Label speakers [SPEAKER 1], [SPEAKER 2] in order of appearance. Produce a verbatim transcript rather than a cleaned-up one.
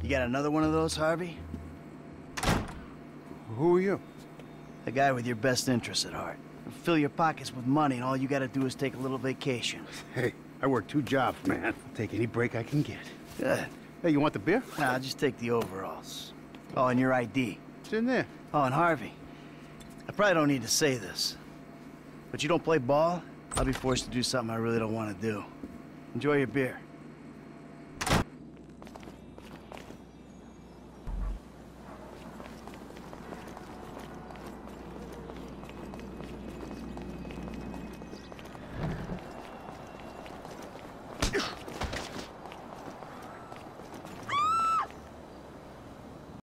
[SPEAKER 1] You got another one of those, Harvey?
[SPEAKER 2] Who are you?
[SPEAKER 1] The guy with your best interests at heart. Fill your pockets with money, and all you gotta do is take a little vacation.
[SPEAKER 2] Hey, I work two jobs, man. I'll take any break I can get.
[SPEAKER 1] Good.
[SPEAKER 2] Hey, you want the beer?
[SPEAKER 1] Nah, I'll just take the overalls. Oh, and your I D.
[SPEAKER 2] It's in there.
[SPEAKER 1] Oh, and Harvey, I probably don't need to say this, but you don't play ball, I'll be forced to do something I really don't want to do. Enjoy your beer.